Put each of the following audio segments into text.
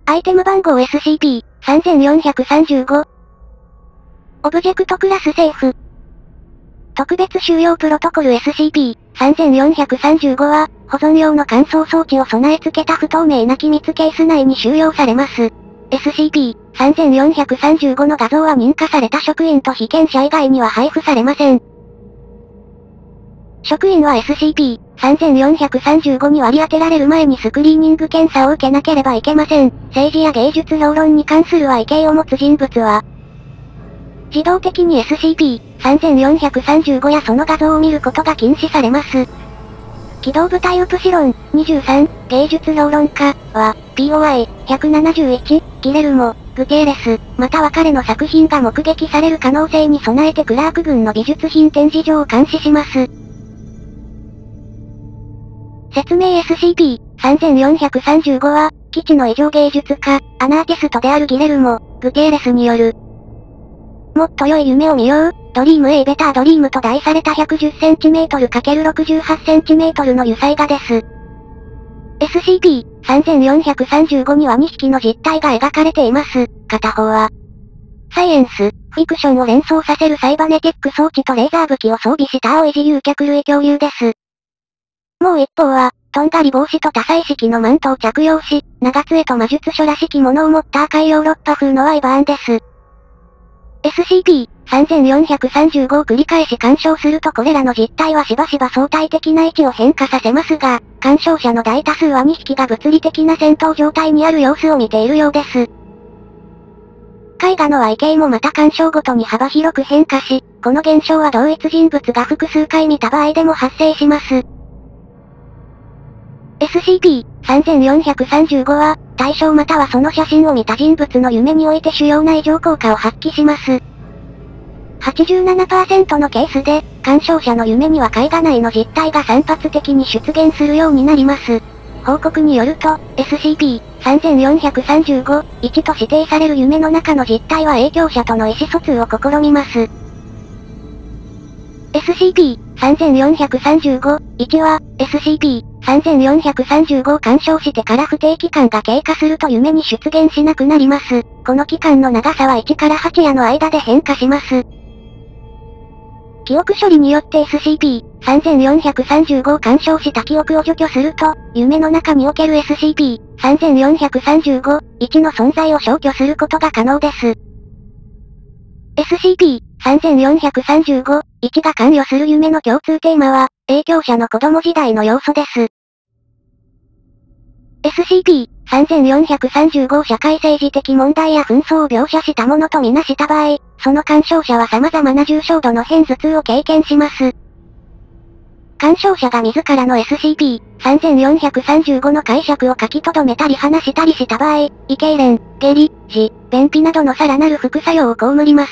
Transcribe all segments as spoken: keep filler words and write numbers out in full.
アイテム番号 エスシーピーさんよんさんご。オブジェクトクラスセーフ。特別収容プロトコル エスシーピーさんよんさんご は、保存用の乾燥装置を備え付けた不透明な機密ケース内に収容されます。エスシーピーさんよんさんご の画像は認可された職員と被験者以外には配布されません。職員は エスシーピーさんよんさんご に割り当てられる前にスクリーニング検査を受けなければいけません。政治や芸術評論に関する愛敬を持つ人物は、自動的に エスシーピーさんよんさんご やその画像を見ることが禁止されます。機動部隊ウプシロンにじゅうさん、芸術評論家は、ポイ ひゃくななじゅういち、ギレルモ・グテーレス、または彼の作品が目撃される可能性に備えてクラーク軍の美術品展示場を監視します。説明 エスシーピーさんよんさんご は、基地の異常芸術家、アナーティストであるギレルモ・グテーレスによる、もっと良い夢を見よう、ドリーム A ベタードリームと題された ひゃくじゅっセンチメートル×ろくじゅうはちセンチメートル の油彩画です。エスシーピーさんよんさんご にはにひきの実体が描かれています。片方は、サイエンス、フィクションを連想させるサイバネティック装置とレーザー武器を装備した青い自由脚類恐竜です。もう一方は、とんがり帽子と多彩色のマントを着用し、長杖と魔術書らしきものを持った赤いヨーロッパ風のワイバーンです。エスシーピーさんよんさんご を繰り返し干渉するとこれらの実体はしばしば相対的な位置を変化させますが、干渉者の大多数はにひきが物理的な戦闘状態にある様子を見ているようです。絵画の愛敬もまた干渉ごとに幅広く変化し、この現象は同一人物が複数回見た場合でも発生します。エスシーピーさんよんさんご は、対象またはその写真を見た人物の夢において主要な異常効果を発揮します。はちじゅうななパーセント のケースで、干渉者の夢には絵画内の実体が散発的に出現するようになります。報告によると、エスシーピーさんよんさんご、いちと指定される夢の中の実体は影響者との意思疎通を試みます。エスシーピーさんよんさんご、いちは、エスシーピーさんよんさんご を干渉してから不定期間が経過すると夢に出現しなくなります。この期間の長さはいちからはち夜の間で変化します。記憶処理によって エスシーピーさんよんさんご を干渉した記憶を除去すると、夢の中における エスシーピーさんよんさんご、いちの存在を消去することが可能です。エスシーピーさんよんさんご、いちが関与する夢の共通テーマは、影響者の子供時代の要素です。エスシーピーさんよんさんご を社会政治的問題や紛争を描写したものとみなした場合、その干渉者は様々な重症度の片頭痛を経験します。干渉者が自らの エスシーピーさんよんさんご の解釈を書き留めたり話したりした場合、胃痙攣、下痢、痔、便秘などのさらなる副作用を被ります。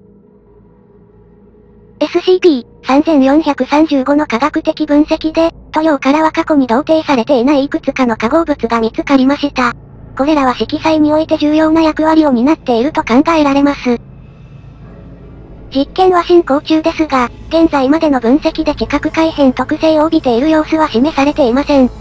エスシーピーさんよんさんご の科学的分析で、塗料からは過去に同定されていないいくつかの化合物が見つかりました。これらは色彩において重要な役割を担っていると考えられます。実験は進行中ですが、現在までの分析で地殻改変特性を帯びている様子は示されていません。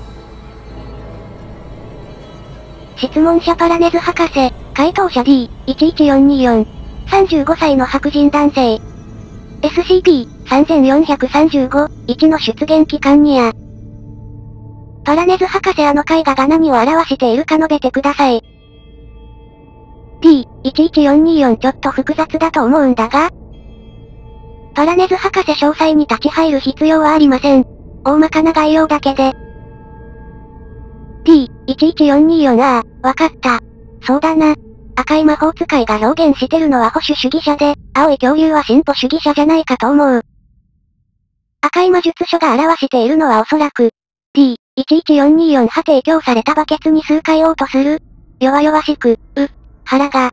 質問者パラネズ博士、回答者 ディーいちいちよんによん、さんじゅうごさいの白人男性。エスシーピーさんよんさんご、いちの出現期間にや。パラネズ博士あの絵画が何を表しているか述べてください。ディーいちいちよんによん ちょっと複雑だと思うんだが。パラネズ博士詳細に立ち入る必要はありません。大まかな概要だけで。ディーいちいちよんによん ああ、わかった。そうだな。赤い魔法使いが表現してるのは保守主義者で、青い恐竜は進歩主義者じゃないかと思う。赤い魔術書が表しているのはおそらく、ディーいちいちよんによん は提供されたバケツに数回嘔吐する。弱々しく、う、腹が。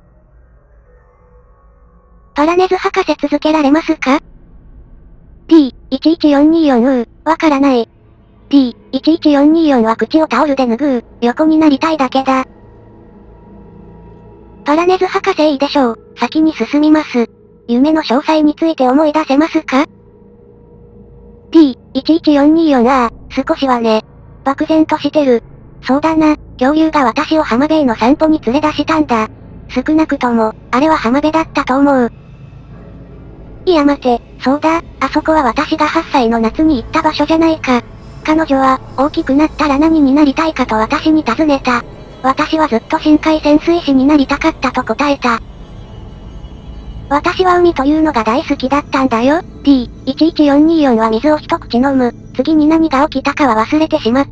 パラネズ博士続けられますか？ ディーいちいちよんによん うー、わからない。ディーいちいちよんによん は口をタオルで拭う、横になりたいだけだ。パラネズ博士いいでしょう。先に進みます。夢の詳細について思い出せますか？ ディーいちいちよんによん ああ、少しはね。漠然としてる。そうだな。 恐竜が私を浜辺への散歩に連れ出したんだ。少なくとも、あれは浜辺だったと思う。いや待て、そうだ、あそこは私がはっさいの夏に行った場所じゃないか。彼女は、大きくなったら何になりたいかと私に尋ねた。私はずっと深海潜水士になりたかったと答えた。私は海というのが大好きだったんだよ。ディーいちいちよんにーよん は水を一口飲む。次に何が起きたかは忘れてしまった。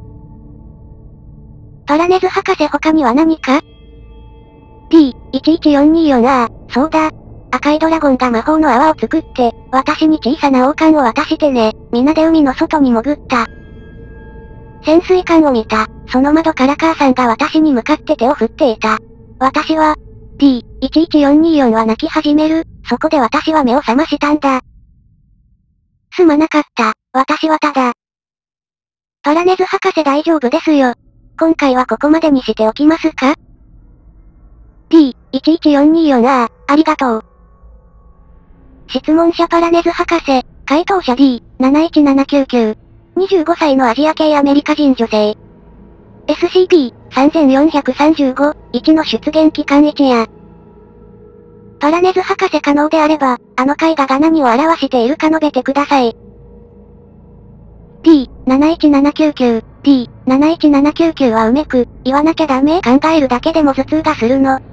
トラネズ博士他には何か？ ディーいちいちよんにーよん ああ、そうだ。赤いドラゴンが魔法の泡を作って、私に小さな王冠を渡してね。皆で海の外に潜った。潜水艦を見た。その窓から母さんが私に向かって手を振っていた。私は、ディーいちいちよんにーよん は泣き始める。そこで私は目を覚ましたんだ。すまなかった。私はただ。トラネズ博士大丈夫ですよ。今回はここまでにしておきますか？ ディーいちいちよんにーよん ああ、ありがとう。質問者パラネズ博士、回答者 ディーなないちななきゅうきゅう。にじゅうごさいのアジア系アメリカ人女性。エスシーピーさんぜんよんひゃくさんじゅうご、いちの出現期間いちや。パラネズ博士可能であれば、あの絵画が何を表しているか述べてください。ディーなないちななきゅうきゅう、ディーなないちななきゅうきゅう はうめく、言わなきゃダメ？考えるだけでも頭痛がするの。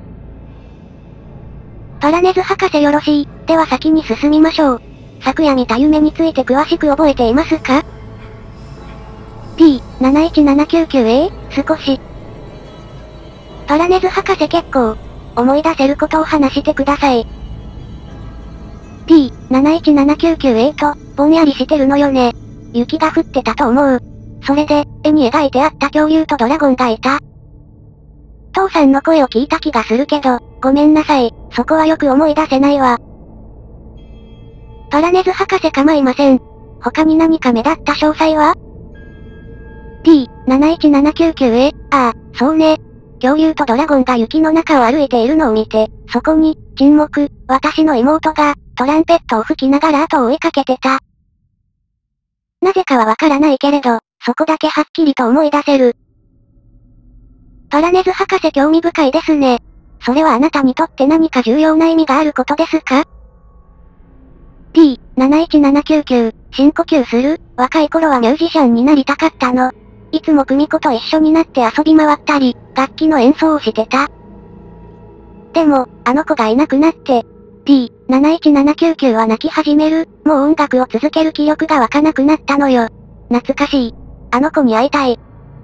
パラネズ博士よろしい。では先に進みましょう。昨夜見た夢について詳しく覚えていますか？ ディーなないちななきゅうきゅう え少し。パラネズ博士結構、思い出せることを話してください。ディーなないちななきゅうきゅう えと、ぼんやりしてるのよね。雪が降ってたと思う。それで、絵に描いてあった恐竜とドラゴンがいた。父さんの声を聞いた気がするけど、ごめんなさい、そこはよく思い出せないわ。パラネズ博士構いません。他に何か目立った詳細は？ ディーなないちななきゅうきゅう えああ、そうね。恐竜とドラゴンが雪の中を歩いているのを見て、そこに、沈黙、私の妹が、トランペットを吹きながら後を追いかけてた。なぜかはわからないけれど、そこだけはっきりと思い出せる。パラネズ博士興味深いですね。それはあなたにとって何か重要な意味があることですか？ ディーなないちななきゅうきゅう、深呼吸する。若い頃はミュージシャンになりたかったの。いつも久美子と一緒になって遊び回ったり、楽器の演奏をしてた。でも、あの子がいなくなって、ディーなないちななきゅうきゅう は泣き始める。もう音楽を続ける気力が湧かなくなったのよ。懐かしい。あの子に会いたい。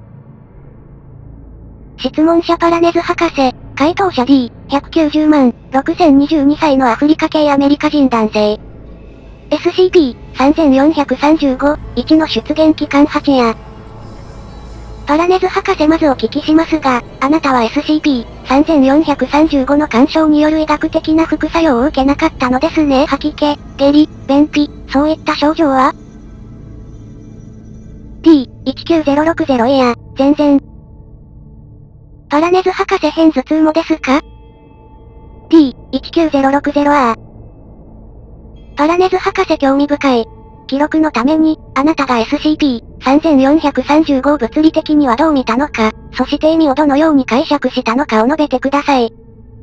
質問者パラネズ博士、回答者 ディーひゃくきゅうじゅうまん、ろくせんにじゅうにさいのアフリカ系アメリカ人男性。エスシーピーさんぜんよんひゃくさんじゅうご、いちの出現期間はちや。パラネズ博士まずお聞きしますが、あなたは エスシーピーさんぜんよんひゃくさんじゅうごの干渉による医学的な副作用を受けなかったのですね。吐き気、下痢、便秘、そういった症状は？ ディーいちきゅうゼロろくゼロ いや、全然。パラネズ博士偏頭痛もですか？ ディーいちきゅうゼロろくゼロ ああ。パラネズ博士興味深い。記録のために、あなたが エスシーピーさんぜんよんひゃくさんじゅうご を物理的にはどう見たのか、そして意味をどのように解釈したのかを述べてください。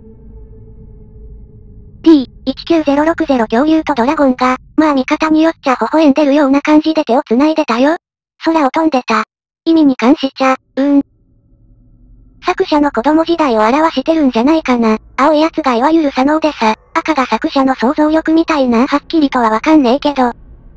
ディーいちきゅうゼロろくゼロ 恐竜とドラゴンが、まあ見方によっちゃ微笑んでるような感じで手を繋いでたよ。空を飛んでた。意味に関しちゃ、うーん。作者の子供時代を表してるんじゃないかな。青いやつがいわゆる左脳でさ、赤が作者の想像力みたいな。はっきりとはわかんねえけど。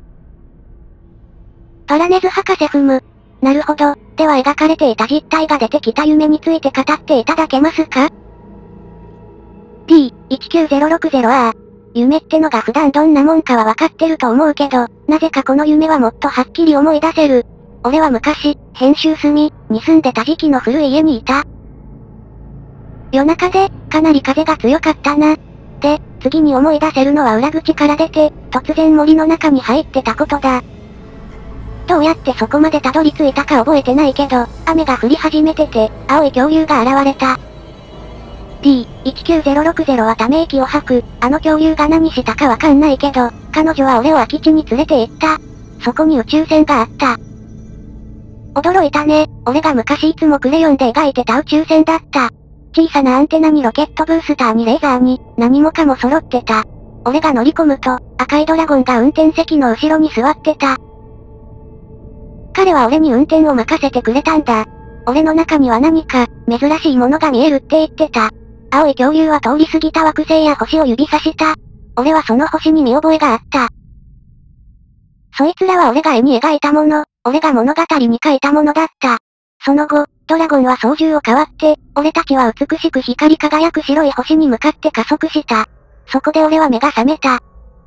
パラネズ博士ふむ。なるほど。では描かれていた実体が出てきた夢について語っていただけますか？ ディーいちきゅうゼロろくゼロ ああ。夢ってのが普段どんなもんかはわかってると思うけど、なぜかこの夢はもっとはっきり思い出せる。俺は昔、編集済みに住んでた時期の古い家にいた。夜中で、かなり風が強かったな。で、次に思い出せるのは裏口から出て、突然森の中に入ってたことだ。どうやってそこまでたどり着いたか覚えてないけど、雨が降り始めてて、青い恐竜が現れた。ディーいちきゅうゼロろくゼロ はため息を吐く。あの恐竜が何したかわかんないけど、彼女は俺を空き地に連れて行った。そこに宇宙船があった。 驚いたね。俺が昔いつもクレヨンで描いてた宇宙船だった。小さなアンテナにロケットブースターにレーザーに、何もかも揃ってた。俺が乗り込むと、赤いドラゴンが運転席の後ろに座ってた。彼は俺に運転を任せてくれたんだ。俺の中には何か、珍しいものが見えるって言ってた。青い恐竜は通り過ぎた惑星や星を指さした。俺はその星に見覚えがあった。そいつらは俺が絵に描いたもの、俺が物語に書いたものだった。その後、ドラゴンは操縦を変わって、俺たちは美しく光り輝く白い星に向かって加速した。そこで俺は目が覚めた。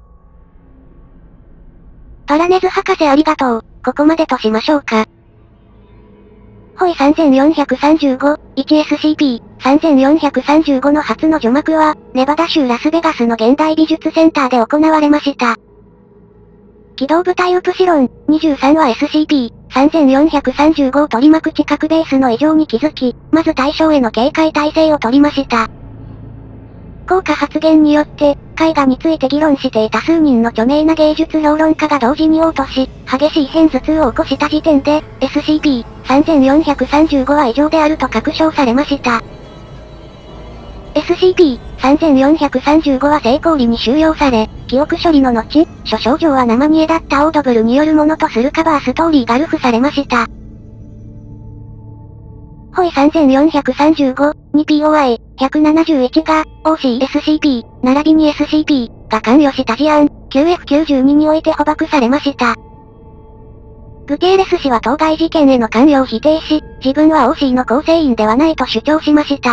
パラネズ博士ありがとう。ここまでとしましょうか。ホイさんぜんよんひゃくさんじゅうご、いちエスシーピー、さんぜんよんひゃくさんじゅうごの初の除幕は、ネバダ州ラスベガスの現代美術センターで行われました。機動部隊ウプシロン、にじゅうさんは エスシーピー、さんぜんよんひゃくさんじゅうごを取り巻く地殻ベースの異常に気づき、まず対象への警戒態勢を取りました。効果発言によって、絵画について議論していた数人の著名な芸術評論家が同時に応答し、激しい片頭痛を起こした時点で、エスシーピー、さんぜんよんひゃくさんじゅうごは異常であると確証されました。エスシーピー、さんぜんよんひゃくさんじゅうごは成功裏に収容され、記憶処理の後、諸症状は生煮えだったオードブルによるものとするカバーストーリーがルフされました。ホイさんぜんよんひゃくさんじゅうご、に ピーオーアイ、ひゃくななじゅういちが、オーシーエスシーピー、並びに エスシーピー、が関与した事案、キューエフきゅうじゅうに において捕獲されました。グテーレス氏は当該事件への関与を否定し、自分は オーシー の構成員ではないと主張しました。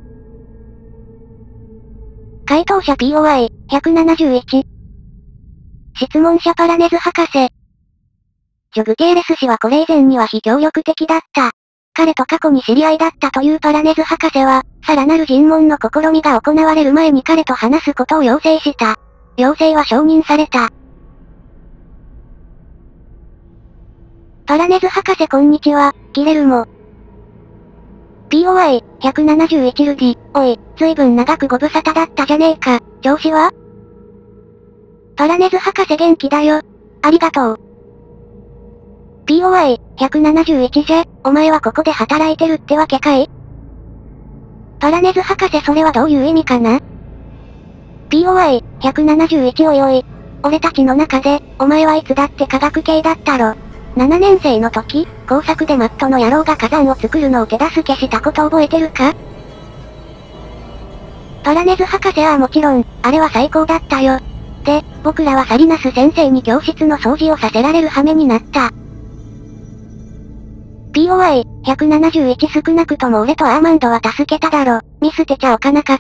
回答者 ピーオーアイ、ひゃくななじゅういち。質問者パラネズ博士。ジョ・グテーレス氏はこれ以前には非協力的だった。彼と過去に知り合いだったというパラネズ博士は、さらなる尋問の試みが行われる前に彼と話すことを要請した。要請は承認された。パラネズ博士こんにちは、ギレルモ。ピーオーアイ、ひゃくななじゅういちルディ、おい、ずいぶん長くご無沙汰だったじゃねえか、調子は？パラネズ博士元気だよ。ありがとう。ピーオーアイ、ひゃくななじゅういちじゃ、お前はここで働いてるってわけかい？パラネズ博士それはどういう意味かな？ ピーオーアイ、ひゃくななじゅういちおいおい。俺たちの中で、お前はいつだって科学系だったろ。ななねん生の時、工作でマットの野郎が火山を作るのを手助けしたこと覚えてるか？パラネズ博士はもちろん、あれは最高だったよ。で、僕らはサリナス先生に教室の掃除をさせられる羽目になった。ピーオーアイ、ひゃくななじゅういち少なくとも俺とアーマンドは助けただろ。見捨てちゃおかなかった。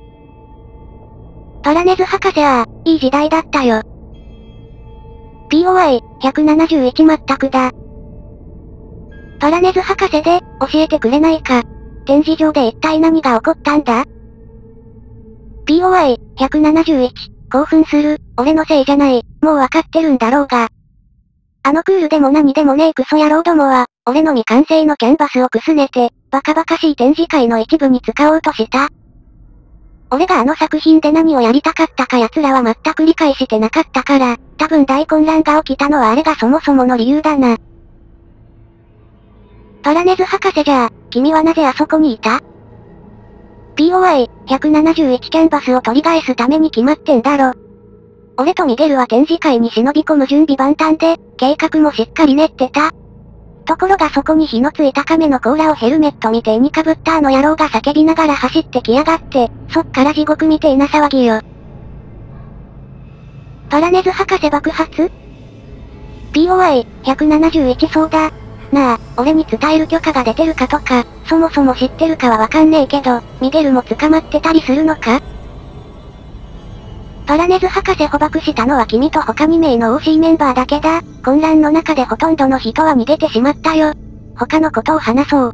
パラネズ博士は、いい時代だったよ。ピーオーアイ、ひゃくななじゅういち全くだ。パラネズ博士で、教えてくれないか。展示場で一体何が起こったんだ？ ピーオーアイ、ひゃくななじゅういち、興奮する、俺のせいじゃない、もうわかってるんだろうが。あのクールでも何でもねえクソ野郎どもは、俺の未完成のキャンバスをくすねて、バカバカしい展示会の一部に使おうとした。俺があの作品で何をやりたかったか奴らは全く理解してなかったから、多分大混乱が起きたのはあれがそもそもの理由だな。パラネズ博士じゃあ、君はなぜあそこにいた？ ピーオーアイ、ひゃくななじゅういちキャンバスを取り返すために決まってんだろ。俺とミゲルは展示会に忍び込む準備万端で、計画もしっかり練ってた。ところがそこに火のついた亀の甲羅をヘルメットみてえに被ったあの野郎が叫びながら走ってきやがって、そっから地獄みてえな騒ぎよ。パラネズ博士爆発？ ピーオーアイ、ひゃくななじゅういちそうだ。なあ、俺に伝える許可が出てるかとか、そもそも知ってるかはわかんねえけど、ミゲルも捕まってたりするのか？パラネズ博士捕獲したのは君と他に名の オーシー メンバーだけだ。混乱の中でほとんどの人は逃げてしまったよ。他のことを話そう。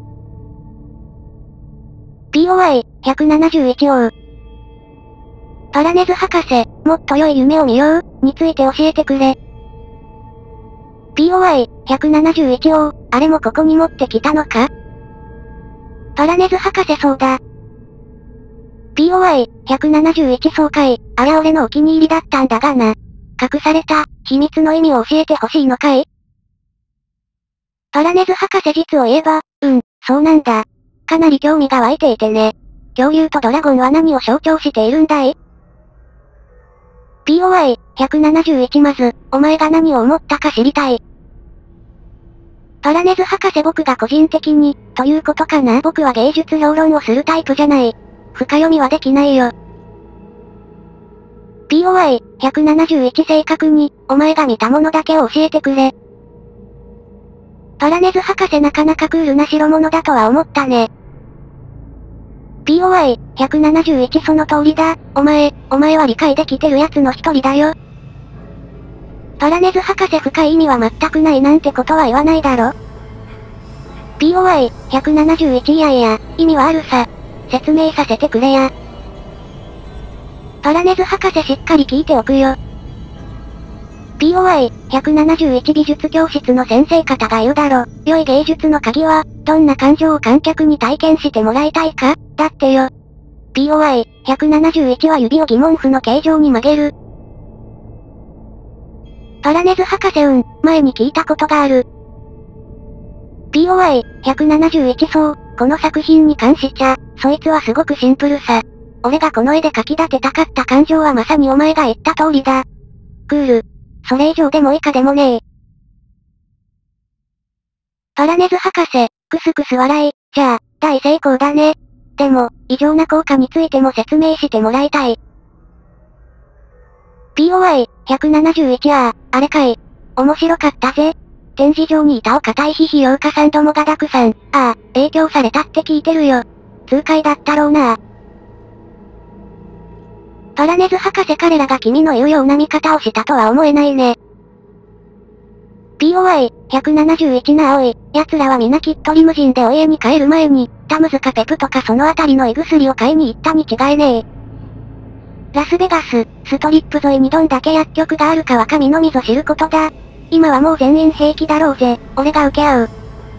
ピーオーアイ、ひゃくななじゅういちおう。パラネズ博士、もっと良い夢を見よう、について教えてくれ。ピーオーアイ、ひゃくななじゅういちおう、あれもここに持ってきたのか？パラネズ博士そうだ。ピーオーアイ、ひゃくななじゅういちそうかい、あれ俺のお気に入りだったんだがな。隠された、秘密の意味を教えてほしいのかい？パパラネズ博士実を言えば、うん、そうなんだ。かなり興味が湧いていてね。恐竜とドラゴンは何を象徴しているんだい？ ピーオーアイひゃくななじゅういち まず、お前が何を思ったか知りたい。パラネズ博士僕が個人的に、ということかな。僕は芸術評論をするタイプじゃない。深読みはできないよ。ピーオーアイひゃくななじゅういち 正確に、お前が見たものだけを教えてくれ。パラネズ博士なかなかクールな代物だとは思ったね。ピーオーアイひゃくななじゅういち その通りだ。お前、お前は理解できてるやつの一人だよ。パラネズ博士深い意味は全くないなんてことは言わないだろ。ピーオーアイひゃくななじゅういち いやいや、意味はあるさ。説明させてくれや。パラネズ博士しっかり聞いておくよ。ピーオーアイひゃくななじゅういち 美術教室の先生方が言うだろ。良い芸術の鍵は、どんな感情を観客に体験してもらいたいか、だってよ。ピーオーアイひゃくななじゅういち は指を疑問符の形状に曲げる。パラネズ博士うん、前に聞いたことがある。ピーオーアイひゃくななじゅういち そう、この作品に関しちゃ、そいつはすごくシンプルさ。俺がこの絵で描き立てたかった感情はまさにお前が言った通りだ。クール。それ以上でも以下でもねえ。パラネズ博士、クスクス笑い、じゃあ、大成功だね。でも、異常な効果についても説明してもらいたい。ピーオーアイひゃくななじゅういち ああ、あれかい。面白かったぜ。展示場にいたお堅い批評家さんどもがたくさん、ああ、影響されたって聞いてるよ。痛快だったろうな。パラネズ博士彼らが君の言うような見方をしたとは思えないね。ピーオーアイひゃくななじゅういち なおい、奴らは皆きっとリムジンでお家に帰る前に、タムズかペプとかそのあたりの胃薬を買いに行ったに違いねえ。ラスベガス、ストリップ沿いにどんだけ薬局があるかは神のみぞ知ることだ。今はもう全員平気だろうぜ、俺が受け合う。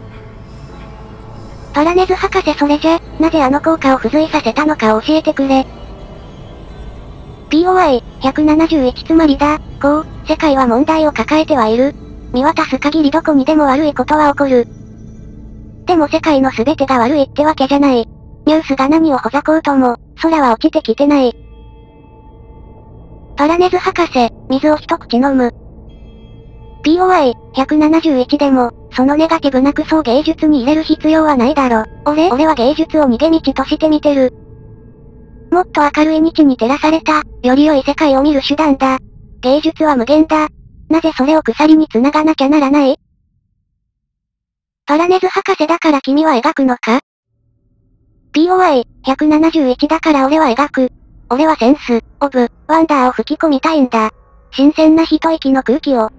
パラネズ博士それじゃ、なぜあの効果を付随させたのかを教えてくれ。ピーオーアイひゃくななじゅういち つまりだ、こう、世界は問題を抱えてはいる。見渡す限りどこにでも悪いことは起こる。でも世界の全てが悪いってわけじゃない。ニュースが何をほざこうとも、空は落ちてきてない。パラネズ博士、水を一口飲む。ピーオーアイひゃくななじゅういち でも、そのネガティブなクソを芸術に入れる必要はないだろ。俺俺は芸術を逃げ道として見てる。もっと明るい日に照らされた、より良い世界を見る手段だ。芸術は無限だ。なぜそれを鎖に繋がなきゃならない？パラネズ博士だから君は描くのか？ ピーオーアイひゃくななじゅういち だから俺は描く。俺はセンス、オブ、ワンダーを吹き込みたいんだ。新鮮な一息の空気を。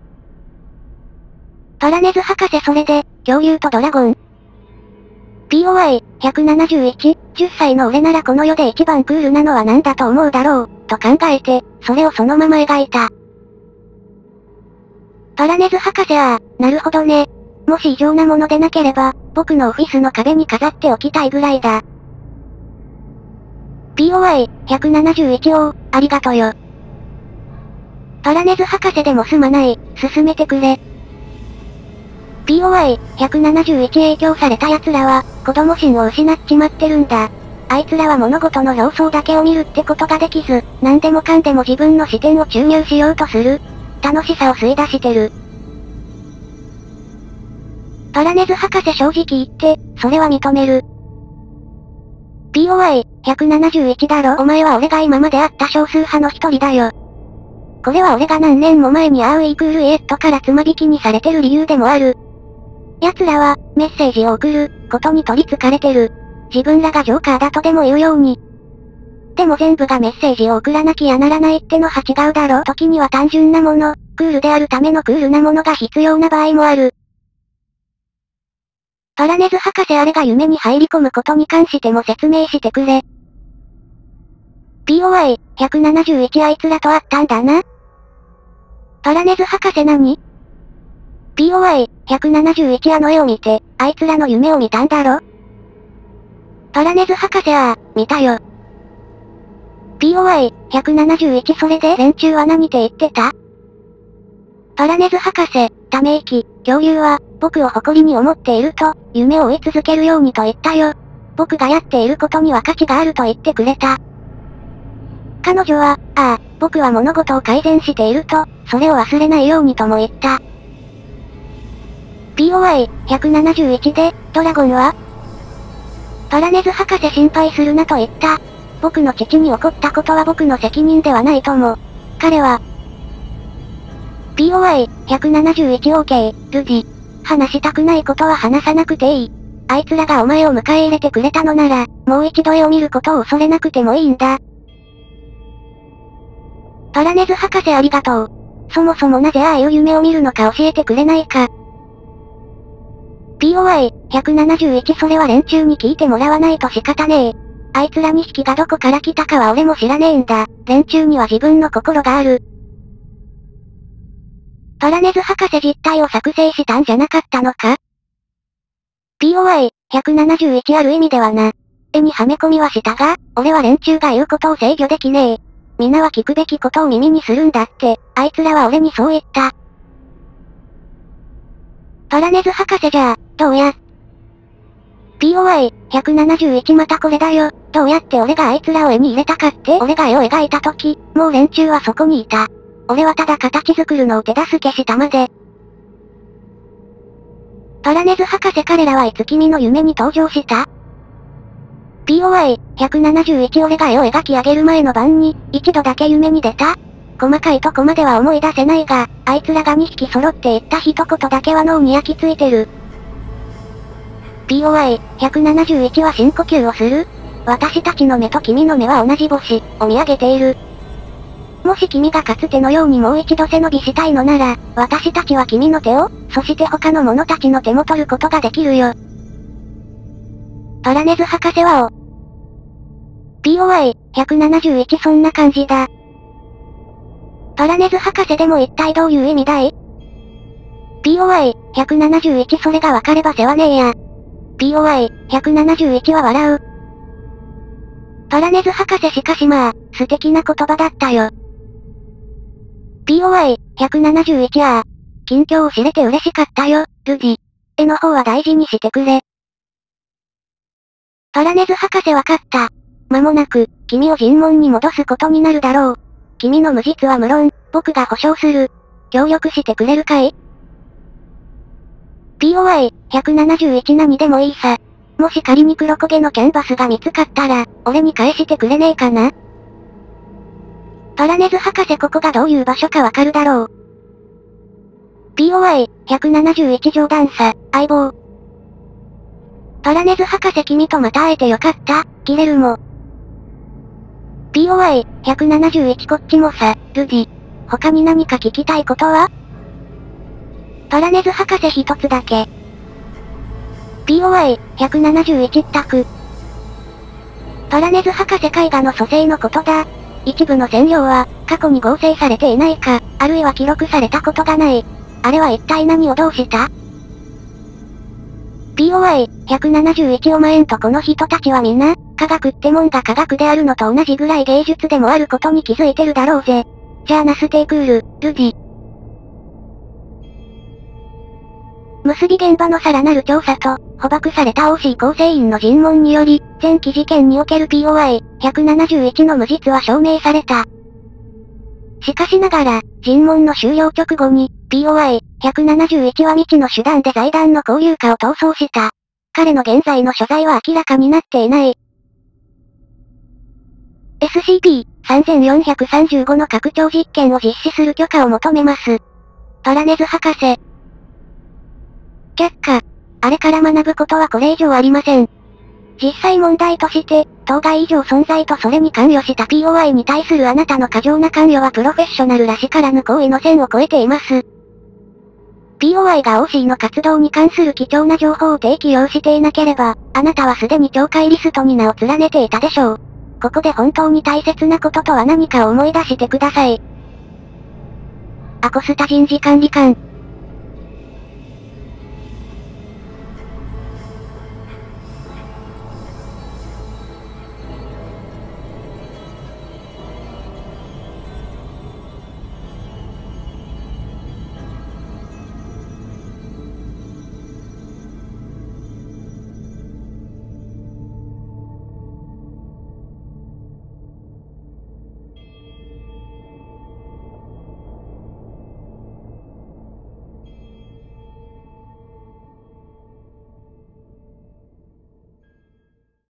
パラネズ博士それで、恐竜とドラゴン？ ピーオーアイひゃくななじゅういち、じゅっさいの俺ならこの世で一番クールなのは何だと思うだろう、と考えて、それをそのまま描いた。パラネズ博士ああ、なるほどね。もし異常なものでなければ、僕のオフィスの壁に飾っておきたいぐらいだ。ピーオーアイひゃくななじゅういち を、ありがとよ。パラネズ博士でもすまない、進めてくれ。ピーオーアイひゃくななじゅういち 影響された奴らは、子供心を失っちまってるんだ。あいつらは物事の表層だけを見るってことができず、何でもかんでも自分の視点を注入しようとする。楽しさを吸い出してる。パラネズ博士正直言って、それは認める。ピーオーアイひゃくななじゅういち だろお前は俺が今まで会った少数派の一人だよ。これは俺が何年も前にアウイクールエイトからつま引きにされてる理由でもある。奴らは、メッセージを送る、ことに取り憑かれてる。自分らがジョーカーだとでも言うように。でも全部がメッセージを送らなきゃならないってのは違うだろ。時には単純なもの、クールであるためのクールなものが必要な場合もある。パラネズ博士あれが夢に入り込むことに関しても説明してくれ。ピーオーアイひゃくななじゅういち あいつらと会ったんだな。パラネズ博士何？ ピーオーアイひゃくななじゅういち あの絵を見て、あいつらの夢を見たんだろ？パラネズ博士ああ、見たよ。ピーオーアイひゃくななじゅういち それで連中は何て言ってた？ パラネズ博士、ため息、恐竜は、僕を誇りに思っていると、夢を追い続けるようにと言ったよ。僕がやっていることには価値があると言ってくれた。彼女は、ああ、僕は物事を改善していると、それを忘れないようにとも言った。ポイひゃくななじゅういち で、ドラゴンはパラネズ博士心配するなと言った。僕の父に起こったことは僕の責任ではないとも。彼は、ポイひゃくななじゅういちオーケー、ルディ。話したくないことは話さなくていい。あいつらがお前を迎え入れてくれたのなら、もう一度絵を見ることを恐れなくてもいいんだ。パラネズ博士ありがとう。そもそもなぜああいう夢を見るのか教えてくれないか。ポイひゃくななじゅういち それは連中に聞いてもらわないと仕方ねえ。あいつらにひきがどこから来たかは俺も知らねえんだ。連中には自分の心がある。パラネズ博士実体を作成したんじゃなかったのか？ ポイひゃくななじゅういち ある意味ではな。絵にはめ込みはしたが、俺は連中が言うことを制御できねえ。皆は聞くべきことを耳にするんだって、あいつらは俺にそう言った。パラネズ博士じゃあ、どうや？ポイひゃくななじゅういち またこれだよ。どうやって俺があいつらを絵に入れたかって俺が絵を描いた時、もう連中はそこにいた。俺はただ形作るのを手助けしたまで。パラネズ博士彼らはいつ君の夢に登場した？ポイひゃくななじゅういち 俺が絵を描き上げる前の晩に、一度だけ夢に出た？細かいとこまでは思い出せないが、あいつらがにひき揃って言った一言だけは脳に焼き付いてる。ポイひゃくななじゅういち は深呼吸をする？私たちの目と君の目は同じ星、を見上げている。もし君がかつてのようにもう一度背伸びしたいのなら、私たちは君の手を、そして他の者たちの手も取ることができるよ。パラネズ博士はお。ポイひゃくななじゅういち そんな感じだ。パラネズ博士でも一体どういう意味だい？ポイひゃくななじゅういち それがわかれば世話ねえや。ポイひゃくななじゅういちは笑う。パラネズ博士しかしまあ、素敵な言葉だったよ。ポイひゃくななじゅういち ああ。近況を知れて嬉しかったよ、ルディ。絵の方は大事にしてくれ。パラネズ博士わかった。間もなく、君を尋問に戻すことになるだろう。君の無実は無論、僕が保証する。協力してくれるかい？ポイひゃくななじゅういち 何でもいいさ。もし仮に黒焦げのキャンバスが見つかったら、俺に返してくれねえかな？パラネズ博士ここがどういう場所かわかるだろう。ポイひゃくななじゅういち冗談さ、相棒。パラネズ博士君とまた会えてよかった、ギレルモ。ポイひゃくななじゅういちこっちもさ、ルディ。他に何か聞きたいことは？パラネズ博士一つだけ。ポイひゃくななじゅういちったく。パラネズ博士絵画の組成のことだ。一部の線量は、過去に合成されていないか、あるいは記録されたことがない。あれは一体何をどうした？ポイひゃくななじゅういちお前んとこの人たちはみんな、科学ってもんが科学であるのと同じぐらい芸術でもあることに気づいてるだろうぜ。じゃあなステイクール、ルディ。結び現場のさらなる調査と、捕獲された オーシー 構成員の尋問により、前期事件における ポイひゃくななじゅういちの無実は証明された。しかしながら、尋問の終了直後に、ポイひゃくななじゅういちは未知の手段で財団の交流家を逃走した。彼の現在の所在は明らかになっていない。エスシーピーさんぜんよんひゃくさんじゅうご の拡張実験を実施する許可を求めます。パラネズ博士。却下。あれから学ぶことはこれ以上ありません。実際問題として、当該以上存在とそれに関与した ポイ に対するあなたの過剰な関与はプロフェッショナルらしからぬ行為の線を越えています。ポイ が オーシー の活動に関する貴重な情報を提供していなければ、あなたはすでに懲戒リストに名を連ねていたでしょう。ここで本当に大切なこととは何かを思い出してください。アコスタ人事管理官。